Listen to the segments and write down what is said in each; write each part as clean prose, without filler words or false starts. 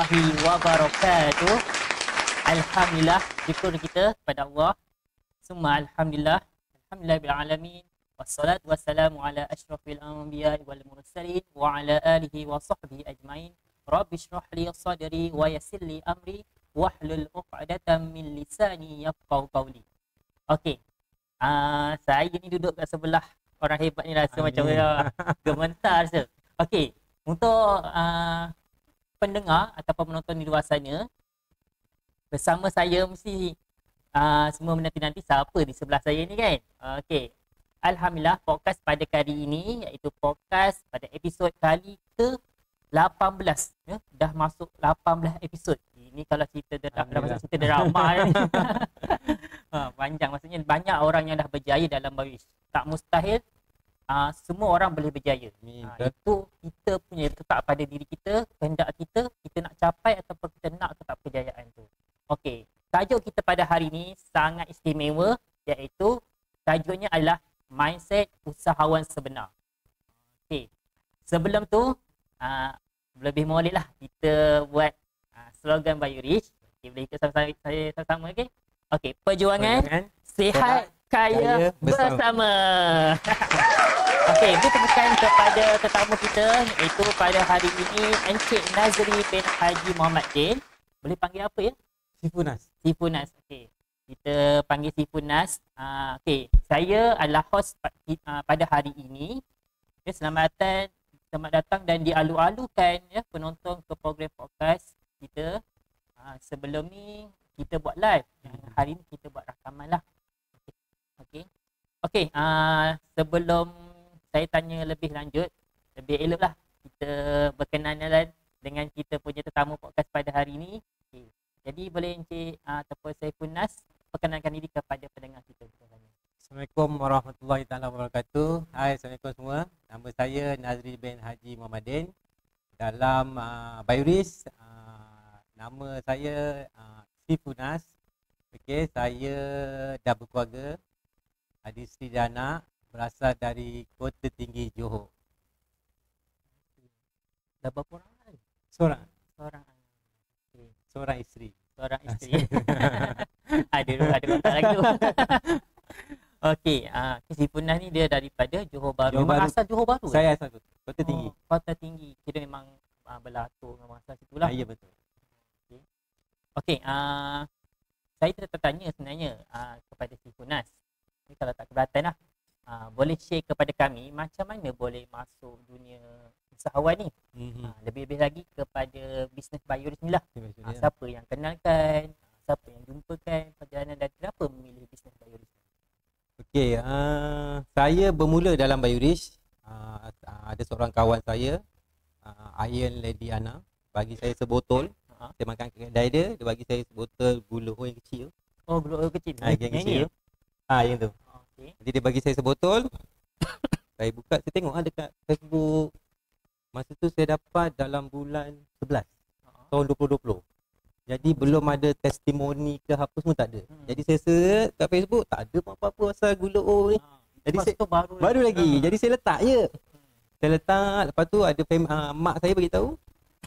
warahmatullahi wabarakatuh. Alhamdulillah, syukur kita kepada Allah. Summa alhamdulillah, alhamdulillah bil alamin. Wassalatu wassalamu ala asyrafil anbiya'i wal mursalin wa ala alihi wa sahbihi ajmain. Rabbi shrah li sadri wa yassir li amri wahlul 'uqdatam min lisani yafqahu qawli. Okey. Saya ni duduk kat sebelah orang hebat ni, rasa macam gementar rasa. Okey, untuk pendengar ataupun penonton di luar sana, bersama saya mesti semua menanti-nanti siapa di sebelah saya ni kan. Okey. Alhamdulillah, podcast pada kali ini iaitu podcast pada episod kali ke-18 ya. Dah masuk 18 episod. Ini kalau cerita dah masuk cerita drama ni. Panjang, maksudnya banyak orang yang dah berjaya dalam Bayurish. Tak mustahil semua orang boleh berjaya. Itu kita punya tetap pada diri kita, kehendak kita nak capai ataupun kita nak tetap kejayaan tu. Okey, tajuk kita pada hari ini sangat istimewa, iaitu tajuknya adalah mindset usahawan sebenar. Okey, sebelum tu lebih molek lah kita buat slogan Bayurish. Okey, boleh kita sama-sama okey? Okey, perjuangan sihat kaya bersama. Okey, beri tepukan kepada tetamu kita, iaitu pada hari ini Encik Nazri bin Haji Muhammad Din. Boleh panggil apa ya? Sifunas. Okey. Kita panggil Sifunas. Okey, saya adalah host pada hari ini. Selamat datang dan dialu-alukan ya penonton ke program podcast kita. Sebelum ni kita buat live. Hari ni kita buat rakaman lah. Okey, sebelum saya tanya lebih lanjut, lebih eloklah kita berkenalan dengan kita punya tetamu podcast pada hari ini. Okay. Jadi boleh Encik ataupun Saifunas perkenalkan diri kepada pendengar kita. Assalamualaikum warahmatullahi wabarakatuh. Hai, Assalamualaikum semua. Nama saya Nazri bin Haji Muhammadin. Dalam Bayurish, nama saya Sifunas. Okey, saya dah berkeluarga, ada isteri dan anak, berasal dari Kota Tinggi, Johor. Dah berapa orang lagi? Seorang. Okay. Seorang isteri. Ada kontak lagi tu. Okey, Sifunas ni dia daripada Johor Bahru. Memang asal Johor Bahru? Saya asal Kota Tinggi. Kota Tinggi. Kira memang berlatur memang asal situlah. Ya, betul. Okey, saya tertanya sebenarnya kepada Sifunas. Ni kalau tak keberatan lah. Boleh share kepada kami macam mana boleh masuk dunia usahawan ni. Lebih-lebih lagi kepada bisnes Bayurish ni lah. Siapa yang kenalkan, siapa yang jumpakan perjalanan dan kenapa memilih bisnes Bayurish. Okey, saya bermula dalam Bayurish. Ada seorang kawan saya, Iron Lady Ana, bagi saya sebotol. Saya makan kedai dia bagi saya sebotol gula oil yang kecil. Oh, gula oil kecil. Yang kecil. Yang tu. Okay. Jadi dia bagi saya sebotol. Saya buka, saya tengok dekat Facebook. Masa tu saya dapat dalam bulan 11 tahun 2020. Jadi belum ada testimoni ke apa semua, tak ada. Jadi saya search kat Facebook, tak ada apa-apa pasal gula oil ni. Jadi saya tu baru lagi. Jadi saya letak je. Saya letak, lepas tu ada mak saya bagi tahu,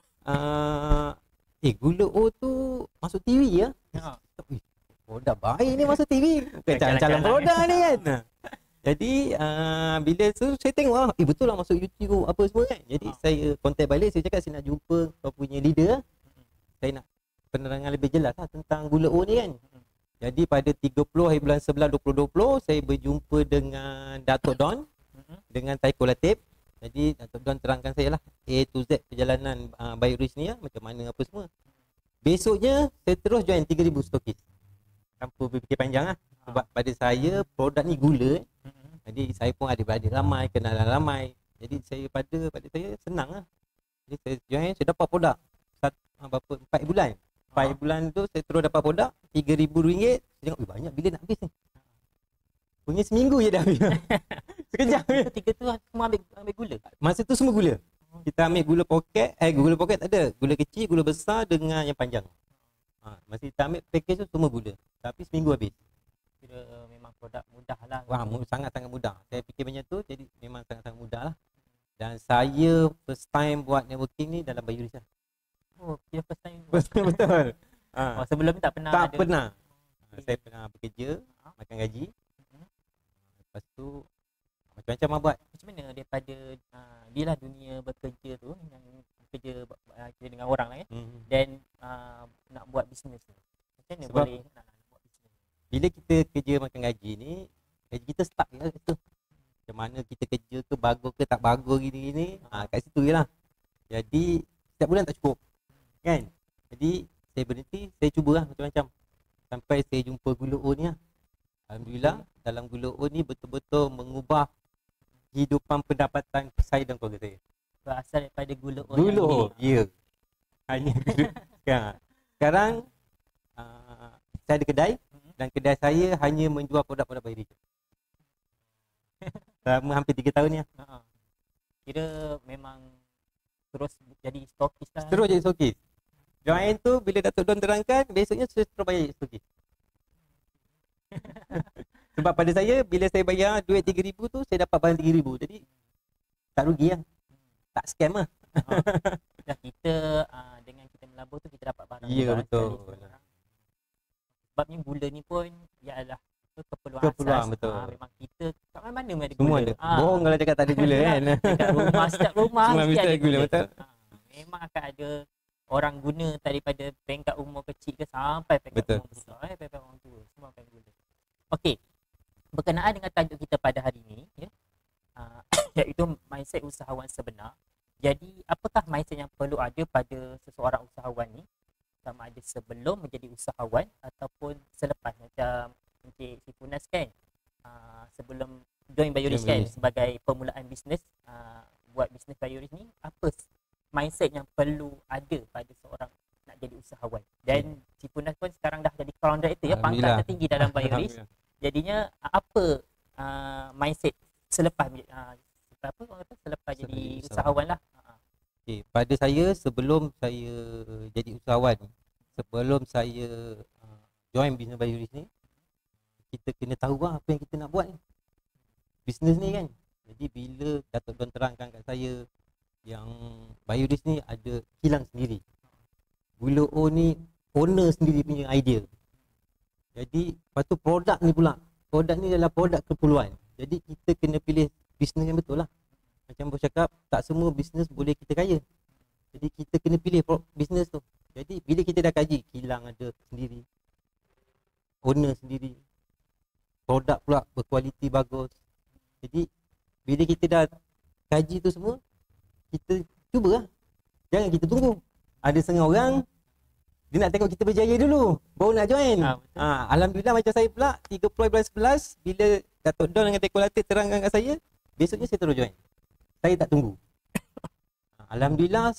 gula oil tu masuk TV ya. Produk baik ni masuk TV. Calon produk ni kan. Jadi bila tu saya tengok betul lah masuk YouTube apa semua kan. Jadi saya contact balik, saya cakap saya nak jumpa kau punya leader. Saya nak penerangan lebih jelas lah tentang gula O ni kan. Jadi pada 30 hari bulan 11 2020 saya berjumpa dengan Datuk Don dengan Taiko Latif. Jadi Datuk Don terangkan saya lah A to Z perjalanan Bayurish ni lah, macam mana apa semua. Besoknya saya terus join 3000 stokis. Tanpa berfikir panjang lah. Sebab pada saya produk ni gula. Jadi saya pun ada beradik ramai, kenalan ramai. Jadi saya pada saya senang lah. Jadi saya join, saya dapat produk 4 bulan. 4 bulan tu saya terus dapat produk RM3,000. Saya tengok banyak, bila nak habis ni? Punya seminggu je dah habis. Sekejap. Ketika tu semua ambil gula? Masa tu semua gula. Kita ambil gula poket, gula poket tak ada. Gula kecil, gula besar dengan yang panjang. Masa kita ambil package tu semua gula. Tapi seminggu habis. Kira memang produk mudah lah. Sangat-sangat mudah. Saya fikir macam tu, jadi memang sangat-sangat mudah lah. Dan saya first time buat networking ni dalam Bayurish lah. Oh, kira first time. Betul. Oh, sebelum ni tak pernah Tak ada. pernah. Okay. Saya pernah bekerja, makan gaji. Mhm. Lepas tu macam-macam lah buat. Macam mana daripada dia lah dunia bekerja tu yang bekerja kira dengan orang lah kan, dan nak buat bisnes tu. Macam mana Sebab boleh nak buat bisnes? bila kita kerja makan gaji ni, gaji kita stuck je lah kat situ. Macam mana kita kerja ke bagus ke tak bagus gini-gini, kat situ je lah. Jadi setiap bulan tak cukup kan. Jadi saya berhenti, saya cubalah macam-macam sampai saya jumpa Gula O ni lah. Alhamdulillah dalam Gula O ni betul-betul mengubah kehidupan pendapatan saya dan keluarga saya. Berasal daripada Gula O. Gula O, ya. Hanya sekarang. Sekarang saya ada kedai dan kedai saya hanya menjual produk-produk Bairi. Selama hampir 3 tahun ni lah. Kira memang terus jadi stokis lah. Terus jadi stokis. Join tu bila Datuk Don terangkan, besoknya saya terus bayar stokis. Sebab pada saya, bila saya bayar duit 3,000 tu, saya dapat barang 3,000. Jadi tak rugi lah. Tak scam lah. Dah kita dengan kita melabur tu kita dapat barang. Ya, juga, betul. Sebabnya gula ni pun ialah keperluan Keperluan, asas. betul. Memang kita kat mana ada Semua gula. ada. Bohong kalau cakap tak ada gula kan. Dekat rumah, setiap rumah Semua mesti mesti ada ada gula, betul. Memang akan ada orang guna daripada peringkat umur kecil ke sampai peringkat Betul. umur besar, peringkat orang tua, semua akan guna. Okey. Berkenaan dengan tajuk kita pada hari ini, ya. Iaitu mindset usahawan sebenar. Jadi, apakah mindset yang perlu ada pada seseorang usahawan ni? Sama ada sebelum menjadi usahawan ataupun selepas, macam Encik Sipunas kan, sebelum join Bioris kan, sebagai permulaan bisnes, buat bisnes Bioris ni, apa mindset yang perlu ada pada seorang nak jadi usahawan? Dan Sipunas pun sekarang dah jadi crown director, ya, pangkat tertinggi dalam Bioris. Jadinya apa mindset selepas selepas jadi usahawan lah. Okay, pada saya sebelum saya jadi usahawan, sebelum saya join bisnes Bioris ni, kita kena tahu lah apa yang kita nak buat ni. Bisnes ni kan. Jadi bila Datuk Don terangkan kat saya yang Bioris ni ada kilang sendiri, Gula O ni owner sendiri punya idea. Jadi lepas tu produk ni pula, produk ni adalah produk keperluan. Jadi kita kena pilih bisnes yang betul lah. Macam bos cakap, tak semua bisnes boleh kita kaya. Jadi kita kena pilih bisnes tu. Jadi bila kita dah kaji, kilang ada sendiri, owner sendiri, produk pula berkualiti bagus. Jadi bila kita dah kaji tu semua, kita cubalah. Jangan kita tunggu. Ada setengah orang dia nak tengok kita berjaya dulu baru nak join. Alhamdulillah macam saya pula 30/11 bila Datuk Don dengan Teko Latif terangkan kat saya, besoknya saya terus join. Saya tak tunggu. Alhamdulillah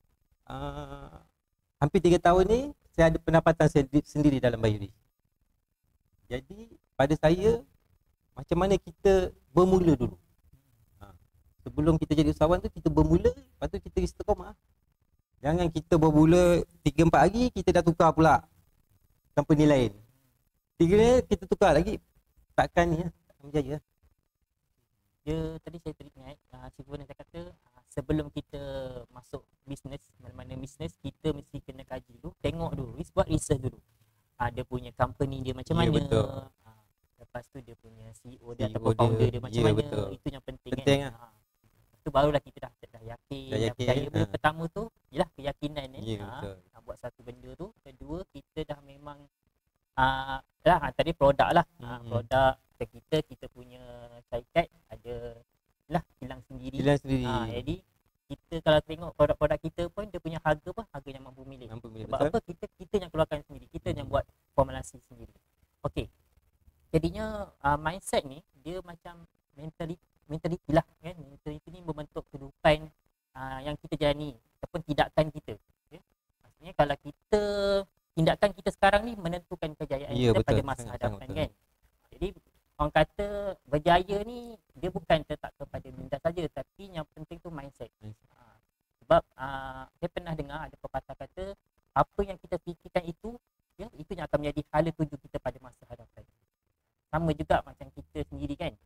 hampir 3 tahun ni saya ada pendapatan sendiri dalam Bioris. Jadi pada saya, macam mana kita bermula dulu. Sebelum kita jadi usahawan tu, kita bermula, lepas tu kita istiqamah. Jangan kita bermula 3-4 hari kita dah tukar pula company lain. 3 hari kita tukar lagi, takkan ni takkan berjaya. Dia tadi saya teringat Sipunas dah kata sebelum kita masuk bisnes, mana-mana bisnes, kita mesti kena kaji dulu, tengok dulu, buat research dulu. Dia punya company dia macam mana. Betul. Lepas tu dia punya CEO dia ataupun founder dia macam mana. Betul. Itu yang penting kan. Itu barulah kita dah yakin, dah percaya. Benda pertama tu ialah keyakinan kan. Nak buat satu benda tu. Kedua, kita dah memang tadi produk lah. Produk kita punya syarikat ada lah kilang sendiri. Jadi kita kalau tengok produk-produk kita pun dia punya harga pun harga yang mampu milik. Sebab apa? Kita yang keluarkan sendiri, kita yang buat formulasi sendiri. Okey. Jadinya mindset ni dia macam mentaliti lah kan. Mentaliti ni membentuk kehidupan yang kita jalani ataupun tindakan kita. Okay? Maksudnya kalau tindakan kita sekarang ni menentukan kejayaan kita pada masa hadapan kan. Jadi orang kata berjaya ni dia bukan terletak kepada minda saja, tapi yang penting tu mindset. Sebab saya pernah dengar ada pepatah kata apa yang kita fikirkan itu yang akan menjadi hala tuju kita pada masa hadapan. Sama juga macam kita sendiri kan.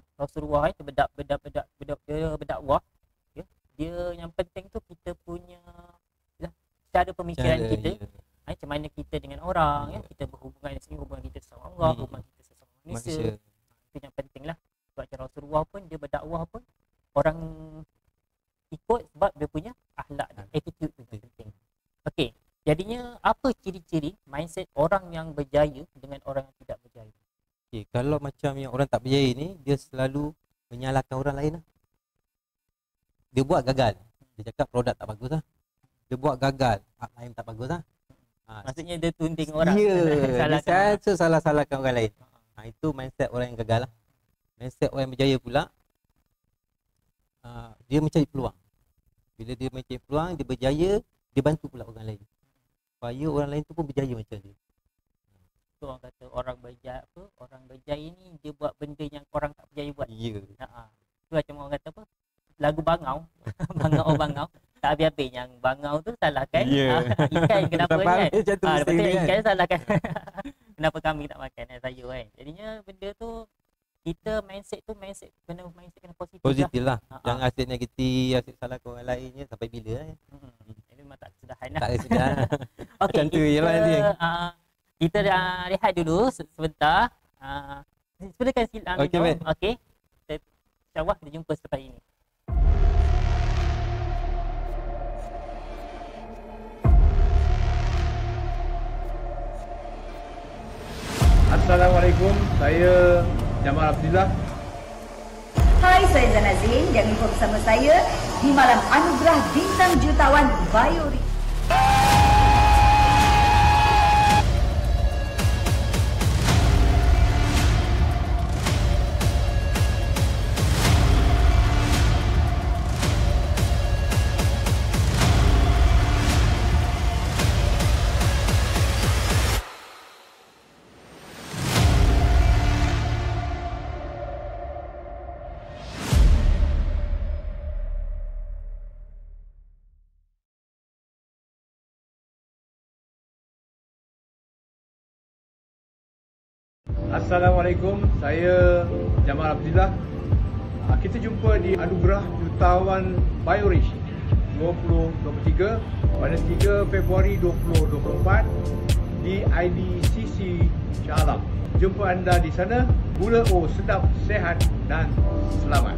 Rasulullah itu berdakwah, dia yang penting tu kita punya pemikiran Cara, kita, ya. macam mana kita dengan orang, ya, kita berhubungan dengan hubungan kita sama Allah, hubungan kita sesama manusia. Itu yang penting lah. Sebab macam Rasulullah pun dia berdakwah pun orang ikut sebab dia punya akhlak, attitude tu yang penting. Okey, jadinya apa ciri-ciri mindset orang yang berjaya dengan orang yang tidak berjaya? Okay, kalau macam yang orang tak berjaya ni, dia selalu menyalahkan orang lain lah. Dia buat gagal, dia cakap produk tak bagus lah. Dia buat gagal, lain tak bagus lah. Maksudnya dia tunting orang. Ya, dia salahkan. salah-salahkan orang lain. Itu mindset orang yang gagal lah. Mindset orang yang berjaya pula, dia mencari peluang. Bila dia mencari peluang, dia berjaya, dia bantu pula orang lain, supaya orang lain tu pun berjaya macam dia. Tu orang kata orang berjaya ni dia buat benda yang orang tak berjaya buat. Ya. Tu macam orang kata apa? Lagu Bangau. Bangau. Tak habis-habis yang bangau tu salah kan? Ikan kenapa kan? Macam tu Lepas tu mesti ikan kan? salah kan? Kenapa kami tak makan sayur kan? Jadinya benda tu kita mindset kena positif, Positif lah. Ha, ha. Jangan asyik negatif, asyik salahkan orang lainnya sampai bila kan? Ini memang tak kesudahan lah. Tak sudah. Okey, Macam tu je lah nanti. kita dah rehat dulu sebentar. Silakan silakan. Okey, baik. Okey. InsyaAllah kita jumpa selepas ini. Assalamualaikum, saya Jamal Abdillah. Hai, saya Zana Zain. Jangan lupa bersama saya di Malam Anugerah Bintang Jutawan Bayuri. Assalamualaikum, saya Jamal Abdillah. Kita jumpa di Anugerah Jutawan Bayurish 2023 pada 3 Februari 2024 di IDCC Shah Alam. Jumpa anda di sana. Gula O sedap, sehat dan selamat.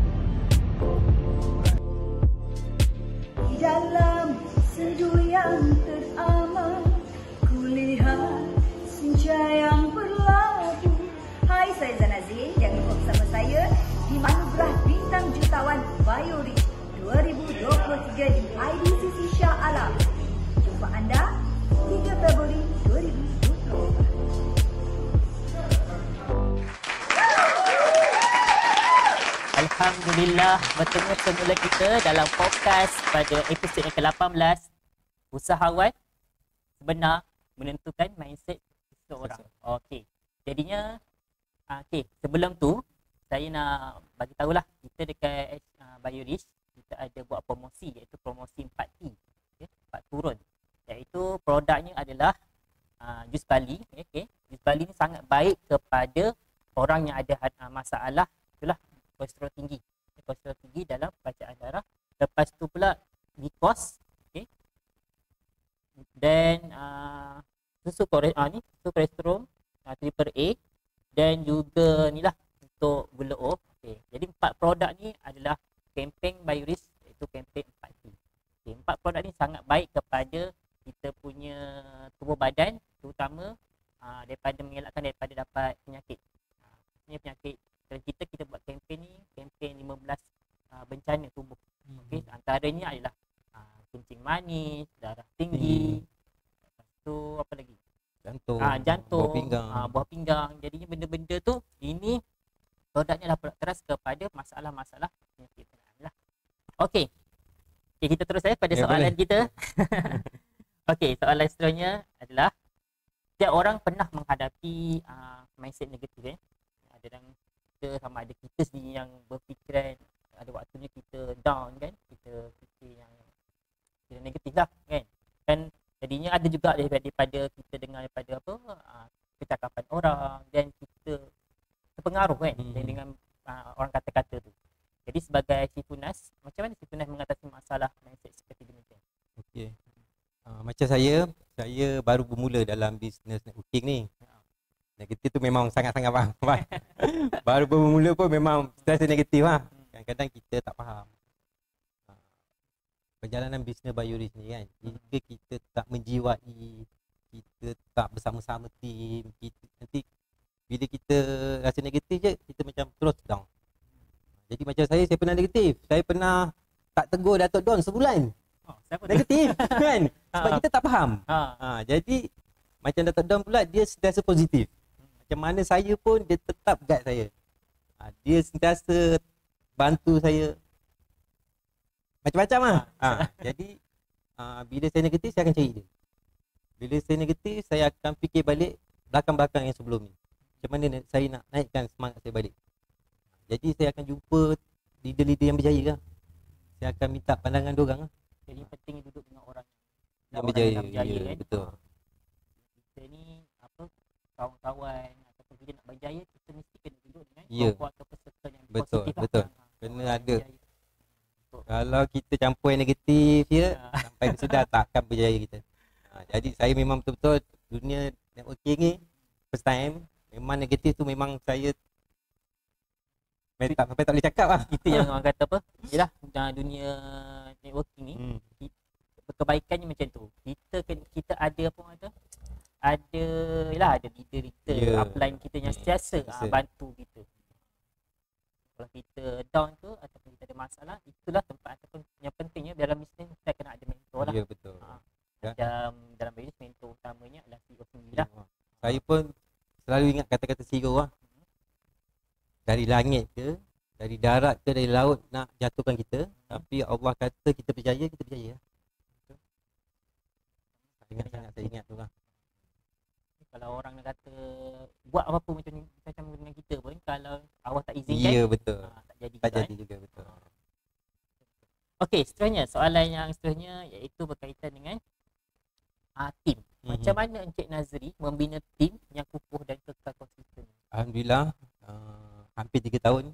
Di dalam sendu yang teramat, kulihat senja yang berlabu. Hai, saya Zana Zain. Jangan lupa bersama saya di Anugerah Bintang Jutawan Bayuri 2023 di IDCC Shah Alam. Jumpa anda 3 Februari 2024. Alhamdulillah, bertemu semula kita dalam podcast pada episod yang ke-18. Usahawan sebenar menentukan mindset seseorang. Okey. Jadinya sebelum tu saya nak bagi tahulah kita dekat Bayurish kita ada buat promosi, iaitu promosi 4T. Okey, 4 turun. Iaitu produknya adalah jus Bali. Okey. Jus Bali ni sangat baik kepada orang yang ada masalah itulah kolesterol tinggi. Kolesterol tinggi dalam bacaan darah. Lepas tu pula glucose, okey. Dan susu kolesterol triple A dan juga ni lah untuk gula O. Okey. Jadi 4 produk ni adalah kempen Bayurish, iaitu kempen 4T. Okey, 4 produk ni sangat baik kepada kita punya tubuh badan, terutama daripada mengelakkan daripada dapat penyakit. Ini penyakit kalau kita buat kempen ni, kempen 15 bencana tubuh. Okey, antaranya adalah kencing manis, darah tinggi, lepas tu apa lagi? Jantung, buah pinggang. Jadinya benda-benda tu ini produknya adalah produk teras kepada masalah-masalah penyakit lah. Okey. Kita terus pada soalan kita. Okey, soalan seterusnya adalah setiap orang pernah menghadapi mindset negatif Ada yang kita sama ada kita sendiri yang berfikiran ada waktunya kita down kan, kita fikir yang negatif lah kan jadinya ada juga daripada kita dengar daripada percakapan orang dan kita terpengaruh kan dengan orang kata-kata tu. Jadi sebagai Syiful Nas, macam mana Syiful Nas mengatasi masalah mindset seperti demikian? Okey. Macam saya baru bermula dalam bisnes networking ni. Negatif tu memang sangat-sangat faham. Baru bermula pun memang stress negatif lah. Kadang-kadang kita tak faham perjalanan bisnes Bioris ni kan. Jika kita tak menjiwai, kita tak bersama-sama tim, nanti bila kita rasa negatif je, kita macam terus down. Jadi macam saya pernah negatif. Saya pernah tak tegur Datuk Don sebulan. Negatif kan. Sebab kita tak faham. Jadi macam Datuk Don pula, dia sentiasa positif. Macam mana saya pun, dia tetap guide saya. Dia sentiasa bantu saya macam-macam lah. Jadi bila saya negatif, saya akan cari dia. Bila saya negatif, saya akan fikir balik belakang-belakang yang sebelum ni. Macam mana saya nak naikkan semangat saya balik. Jadi saya akan jumpa leader-leader yang berjaya lah. Saya akan minta pandangan diorang lah. Jadi penting duduk dengan orang yang berjaya. Kan? Betul. Kita ni apa, kawan-kawan ataupun kita nak berjaya, kita mesti kena duduk dengan kelompok atau peserta yang betul, positif. Betul. Kena ada. Kalau kita campur yang negatif ya, sampai kesedar takkan berjaya kita. Jadi saya memang betul-betul dunia networking ni first time, memang negatif tu memang saya sampai tak boleh cakap lah. Kita yang orang kata apa, yelah dunia networking ni kebaikannya macam tu. Kita ada apa orang kata, ada leader kita, upline kita yang sentiasa bantu kita. Kalau kita down tu ataupun kita ada masalah, itulah tempat ataupun yang pentingnya dalam bisnes kita kena ada mentor lah. Ya, betul. Dalam bisnes mentor utamanya adalah CEO sendiri lah. Saya pun selalu ingat kata-kata CEO lah. Dari langit ke, dari darat ke, dari laut nak jatuhkan kita, tapi Allah kata kita percaya, kita percaya. Saya ingat tu lah. Kalau orang nak kata buat apa-apa macam dengan kita pun, kalau Allah tak izinkan, ya betul, tak jadi juga betul. Okey, seterusnya soalan yang seterusnya iaitu berkaitan dengan tim. Macam mana Encik Nazri membina tim yang kukuh dan kekal konsisten? Alhamdulillah, hampir 3 tahun.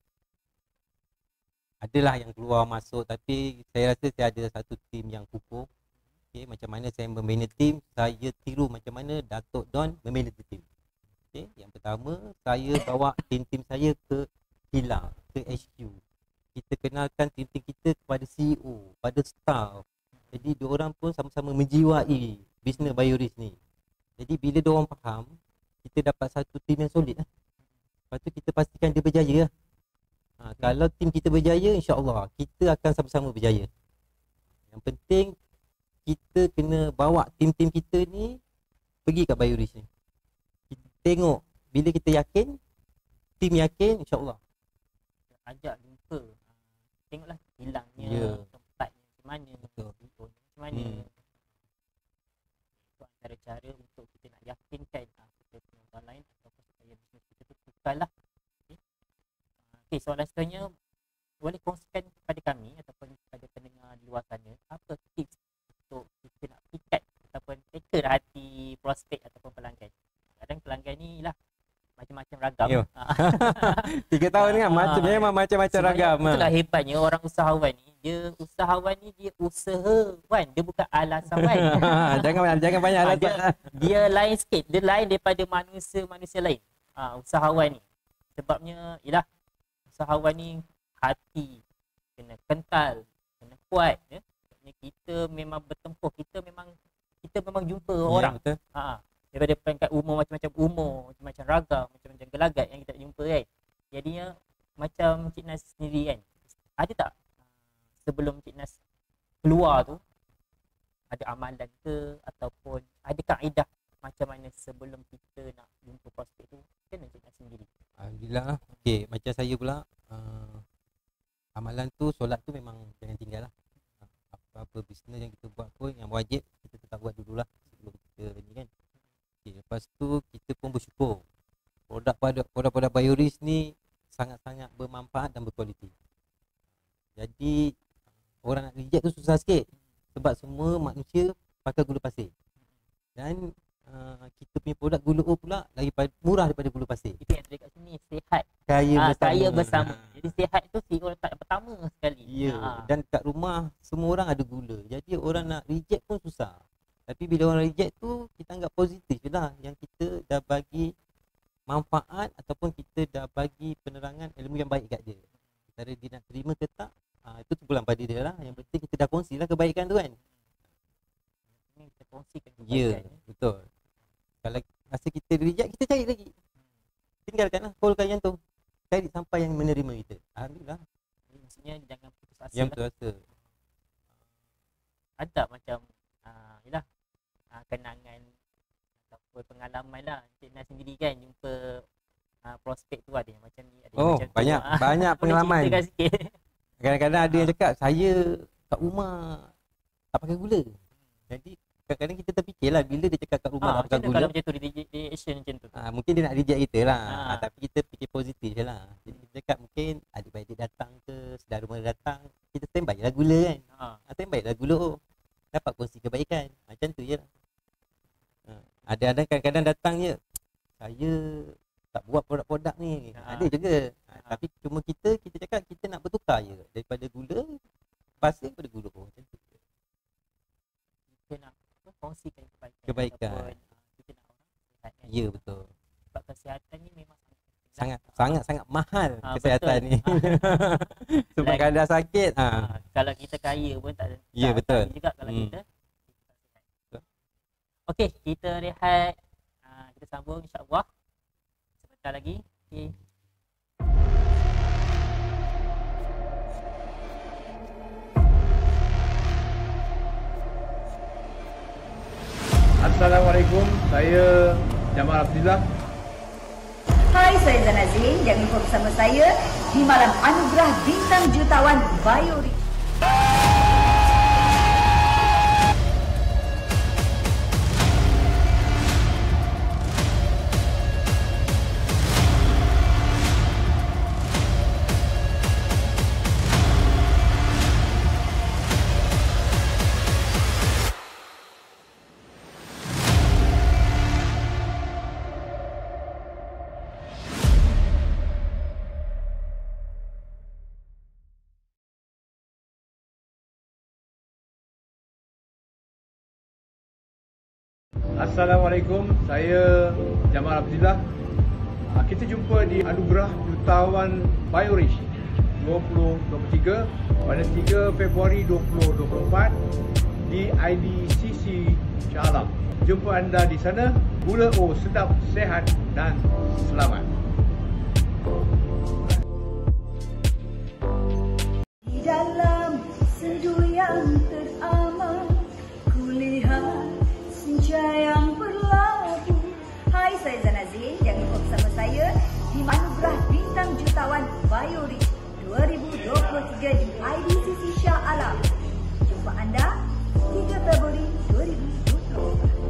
Adalah yang keluar masuk, tapi saya rasa saya ada satu tim yang kukuh. Okay, macam mana saya membina tim, saya tiru macam mana Datuk Don membina tim. Okay, yang pertama, saya bawa tim-tim saya ke kilang, ke HQ. Kita kenalkan tim-tim kita kepada CEO, pada staff. Jadi diorang pun sama-sama menjiwai bisnes Bioris ni. Jadi bila diorang faham, kita dapat satu tim yang solid lah. Lepas tu kita pastikan dia berjaya lah. Kalau tim kita berjaya, insya-Allah kita akan sama-sama berjaya. Yang penting kita kena bawa tim-tim kita ni pergi kat Bioris ni. Kita tengok, bila kita yakin, tim yakin, insya-Allah. Ajak jumpa. Tengoklah kilangnya, tempatnya macam mana, macam mana. Itu antara cara untuk kita nak yakinkan kita punya orang lain ataupun supaya bisnes kita tu kekal lah. Okey, soalan seterusnya, boleh kongsikan kepada kami ataupun kepada pendengar di luar sana, apa tips untuk kita nak pikat ataupun taker hati prospek ataupun pelanggan. Kadang pelanggan ni lah macam-macam ragam. 3 tahun kan memang macam-macam ragam. Itulah hebatnya orang usahawan ni. Dia usahawan, dia bukan alasawan. jangan banyak alasan. Dia lain sikit, dia lain daripada manusia lain. Usahawan ni. Sebabnya ialah usahawan ni hati kena kental, kena kuat ya. Kita memang bertempuh, kita memang jumpa orang. Betul. Daripada peringkat umur macam-macam ragam, macam-macam gelagat yang kita jumpa kan. Jadinya macam Cik Nas sendiri kan, ada tak sebelum Cik Nas keluar tu ada amalan ke ataupun ada kaedah macam mana sebelum kita nak jumpa prospek tu? Macam mana Cik Nas sendiri? Alhamdulillah. Okey, macam saya pula, amalan tu, solat tu memang jangan tinggal lah. Apa-apa bisnes yang kita buat pun, yang wajib kita tetap buat dululah sebelum kita ni kan. Okay, lepas tu kita pun bersyukur produk-produk Bioris ni sangat-sangat bermanfaat dan berkualiti. Jadi orang nak reject tu susah sikit sebab semua manusia pakai gula pasir. Dan kita punya produk gula O pula murah daripada gula pasir. Itu yang dekat sini, sihat kaya bersama. Jadi sihat tu CEO letak pertama sekali. Ya, dan kat rumah semua orang ada gula. Jadi orang nak reject pun susah. Tapi bila orang reject tu kita anggap positif je lah, yang kita dah bagi manfaat ataupun kita dah bagi penerangan ilmu yang baik kat dia. Cara dia nak terima ke tak, itu terpulang pada dia lah. Yang penting kita dah kongsi lah kebaikan tu kan. Kita kongsikan Ya, kebaikan. betul. Kalau masa kita reject, kita cari lagi. Tinggalkan lah, callkan yang tu. Cari sampai yang menerima kita. Alhamdulillah. Jadi, maksudnya jangan putus asa Yang lah. betul rasa. Ada macam yalah, kenangan ataupun pengalaman lah Encik Nas sendiri kan jumpa prospek tu, ada yang macam ni, ada yang Oh, macam tu. banyak Boleh pengalaman. ceritakan sikit? Kadang-kadang ada yang cakap, saya kat rumah tak pakai gula. Jadi kadang-kadang kita terfikirlah bila dia cakap kat rumah tak Macam pakai mana gula. kalau macam tu dia action macam tu? Mungkin dia nak reject kita lah. Ah. Tapi kita fikir positif je lah. Jadi kita cakap mungkin adik-beradik datang ke, saudara mara datang, kita standby lah gula kan. Standby lah gula. Dapat kongsi kebaikan. Macam tu je lah. Ada kadang-kadang datang je, saya tak buat produk-produk ni. Ada juga. Tapi cuma kita cakap kita nak bertukar je. Daripada gula, pasir pada gula. Macam tu. Kita nak kongsikan kebaikan. Kebaikan. Ataupun, kita nak orang sihat kan. Ya, betul. Sebab kesihatan ni memang Sangat mahal kesihatan betul. ni. Sebab Like, kadang sakit. kalau kita kaya pun tak Ya, betul. tak juga kalau kita Betul. Okey, kita rehat. Kita sambung insya-Allah sebentar lagi. Okey. Assalamualaikum, saya Jamal Abdillah. Hai, saya Zanazin. Jangan lupa bersama saya di Malam Anugerah Bintang Jutawan Biorich. Assalamualaikum, saya Jamal Abdillah. Kita jumpa di Anugerah Jutawan Biorich 2023 pada 3 Februari 2024 di IDCC Shah Alam. Jumpa anda di sana. Gula O sedap, sehat dan selamat. Di dalam sendu yang teraman, kulihat senja yang berlabuh. Hai, saya Zanazin. Jangan lupa bersama saya di Anugerah Bintang Jutawan Biorich 2023 di IDCC Shah Alam. Jumpa anda 3 Februari 2024.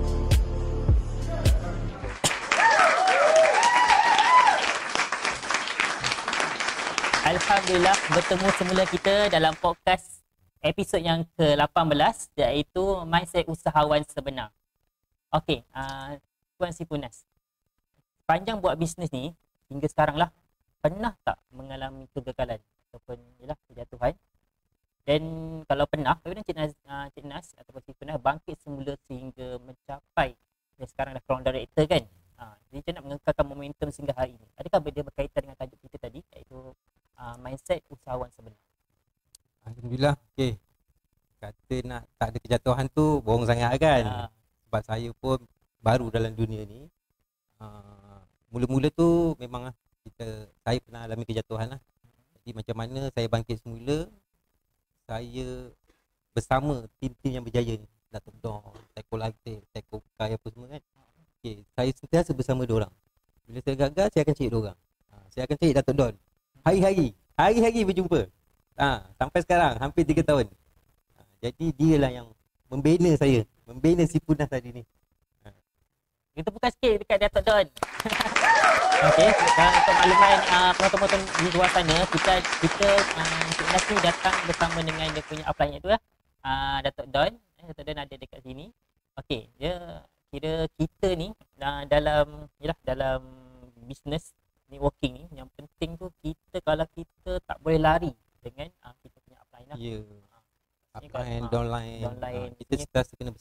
Alhamdulillah, bertemu semula kita dalam podcast episod yang ke-18 iaitu Mindset Usahawan Sebenar. Okey, Puan Sri Punas, panjang buat bisnes ni hingga sekarang lah, pernah tak mengalami kegagalan ataupun kejatuhan? Dan kalau pernah, bagaimana Cik Nas ataupun Sri Punas bangkit semula sehingga mencapai dan sekarang dah crown director kan? Jadi saya nak mengekalkan momentum sehingga hari ini. Adakah dia berkaitan dengan tajuk kita tadi iaitu mindset usahawan sebenar? Alhamdulillah. Okey. Kata nak tak ada kejatuhan tu bohong sangat kan. Sebab saya pun baru dalam dunia ni. Mula-mula tu memang saya pernah alami kejatuhan lah. Jadi macam mana saya bangkit semula, saya bersama tim-tim yang berjaya ni, Datuk Don, Teko Latif, Teko Kai apa semua kan. Okey, saya sentiasa bersama diorang. Bila saya gagal, saya akan cari diorang. Saya akan cari Datuk Don. Hari-hari berjumpa. Sampai sekarang hampir 3 tahun. Jadi dialah yang membina saya, membina Sri Punas tadi ni. Kita buka sikit dekat Datuk Don. Okey, dan untuk makluman penonton-penonton di luar sana, kita Encik Nas ni datang bersama dengan dia punya upline tu lah. Datuk Don. Datuk Don ada dekat sini. Okey, dia kira kita ni dalam bisnes networking ni, yang penting tu kalau kita tak boleh lari dengan kita punya upline lah. Ya. Upline, downline. Kita sentiasa kena bersama.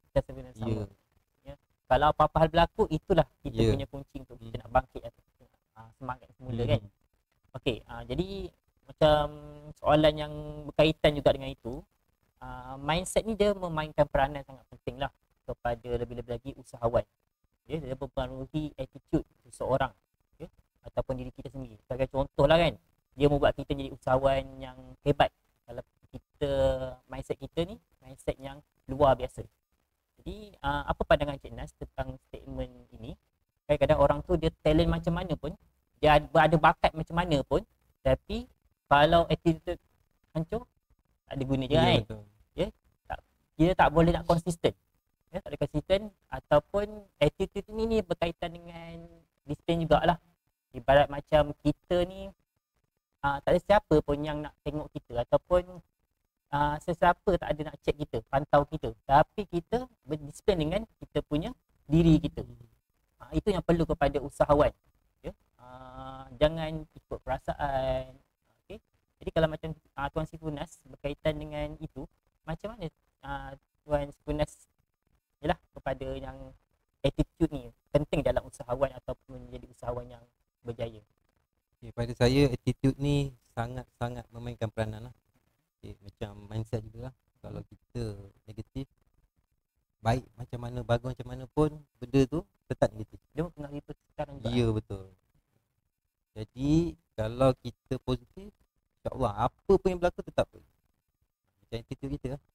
kita sebenarnya sama. Ya. Kalau apa-apa hal berlaku, itulah kita punya kunci untuk kita nak bangkit atau semangat semula kan. Okey, jadi macam soalan yang berkaitan juga dengan itu, mindset ni dia memainkan peranan sangat penting lah kepada lebih-lebih lagi usahawan. Ya, dia mempengaruhi attitude seseorang, ya, ataupun diri kita sendiri. Sebagai contoh lah kan, dia membuat kita jadi usahawan yang hebat kalau kita, mindset kita ni mindset yang luar biasa. Jadi apa pandangan Cik Nas tentang statement ini? Kadang-kadang orang tu dia talent macam mana pun, dia ada bakat macam mana pun, tapi kalau attitude hancur, tak ada guna je kan. Ya, dia tak boleh nak konsisten. Ya, tak ada konsisten, ataupun attitude ni berkaitan dengan disiplin jugalah. Ibarat macam kita ni tak ada siapa pun yang nak tengok kita, ataupun sesiapa tak ada nak check kita, pantau kita, tapi kita berdisiplin dengan kita punya diri kita. Itu yang perlu kepada usahawan, ya. Jangan ikut perasaan. Okay. Jadi kalau macam Tuan Sifunas berkaitan dengan itu, macam mana Tuan Sifunas yalah kepada yang attitude ni penting dalam usahawan ataupun menjadi usahawan yang berjaya? Okay, pada saya attitude ni sangat-sangat memainkan peranan lah. Okay, macam mindset juga lah. Kalau kita negatif, baik macam mana, bagus macam mana pun, benda tu tetap negatif. Dia mempengaruhi persekarang juga. Ya, betul. Jadi kalau kita positif, insyaAllah apa pun yang berlaku tetap boleh. Macam attitude kita lah.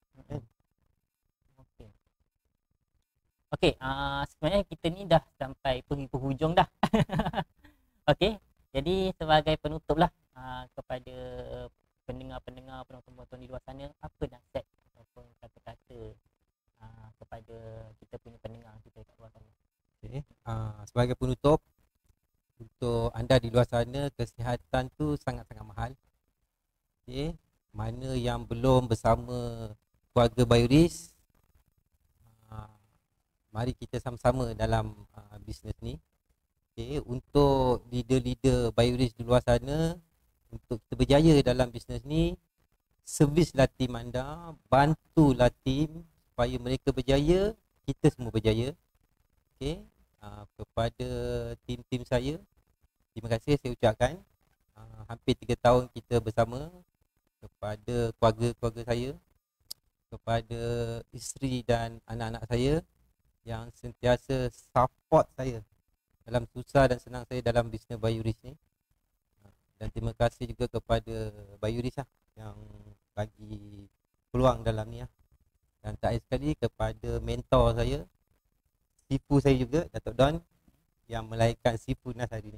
Okey, sebenarnya kita ni dah sampai penghujung dah. Okey, jadi sebagai penutup lah kepada pendengar-pendengar, penonton-penonton di luar sana, apa nasihat ataupun kata-kata kepada kita punya pendengar kita kat luar sana? Okay. Sebagai penutup, untuk anda di luar sana, kesihatan tu sangat-sangat mahal. Okay. Mana yang belum bersama keluarga Bioris, mari kita sama-sama dalam bisnes ni. Okay. Untuk leader-leader Bioris di luar sana, untuk kita berjaya dalam bisnes ni, servislah tim anda, bantulah tim supaya mereka berjaya, kita semua berjaya. Okay. Kepada tim-tim saya, terima kasih saya ucapkan. Hampir 3 tahun kita bersama. Kepada keluarga-keluarga saya, kepada isteri dan anak-anak saya yang sentiasa support saya dalam susah dan senang saya dalam bisnes Bioris ni. Dan terima kasih juga kepada Bioris lah yang bagi peluang dalam ni lah. Dan terakhir sekali kepada mentor saya, Sifu saya juga, Datuk Don, yang melahirkan Sifunas hari ni.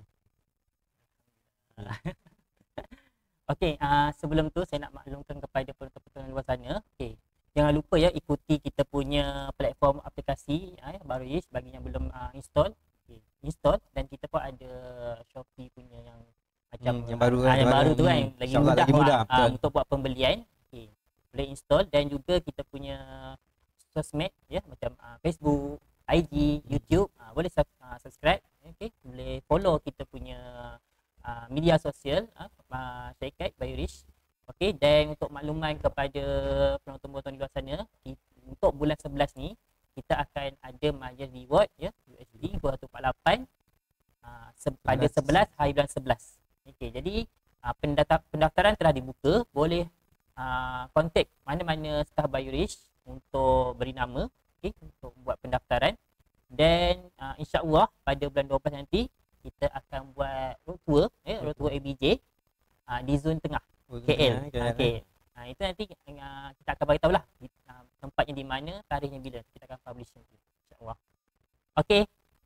Okey, sebelum tu saya nak maklumkan kepada penonton-penonton luar sana, okey, jangan lupa ya ikuti kita punya platform aplikasi Bioris bagi yang belum install. Okay, install, dan kita pun ada Shopee punya yang macam yang baru kan, yang baru tu kan, lagi mudah untuk buat pembelian. Okey, boleh install, dan juga kita punya sosmed ya, macam Facebook, IG, YouTube, boleh subscribe. Okey, boleh follow kita punya media sosial syarikat Bioris. Okey, dan untuk makluman kepada penonton-penonton di luar sana, untuk bulan 11 ni kita akan ada majlis reward ya, USD 248 pada 11 hari bulan 11. Okey, jadi pendaftaran telah dibuka, boleh kontak mana-mana staf Bioris untuk beri nama, okey, untuk buat pendaftaran. Dan insya-Allah pada bulan 12 nanti kita akan buat road tour ya, road tour ABJ di zon tengah KL. Okey. Itu nanti kita akan bagi tahulah tempatnya di mana, tarikhnya bila, kita akan publish nanti insya-Allah. Okey.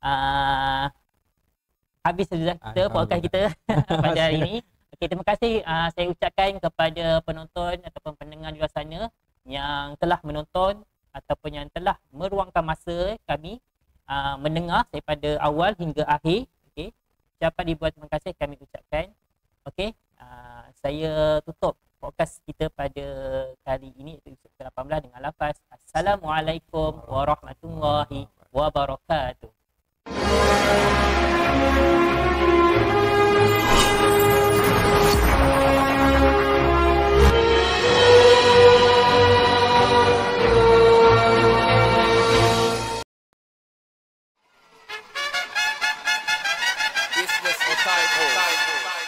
Habis sudah kita podcast kita pada hari ini. Okey, terima kasih saya ucapkan kepada penonton ataupun pendengar di luar sana yang telah menonton ataupun yang telah meruangkan masa kami mendengar daripada awal hingga akhir. Okey. Ucapan dibuat terima kasih kami ucapkan. Okey. Saya tutup podcast kita pada kali ini, iaitu episod ke-18 dengan lafaz Assalamualaikum warahmatullahi wabarakatuh. business or title.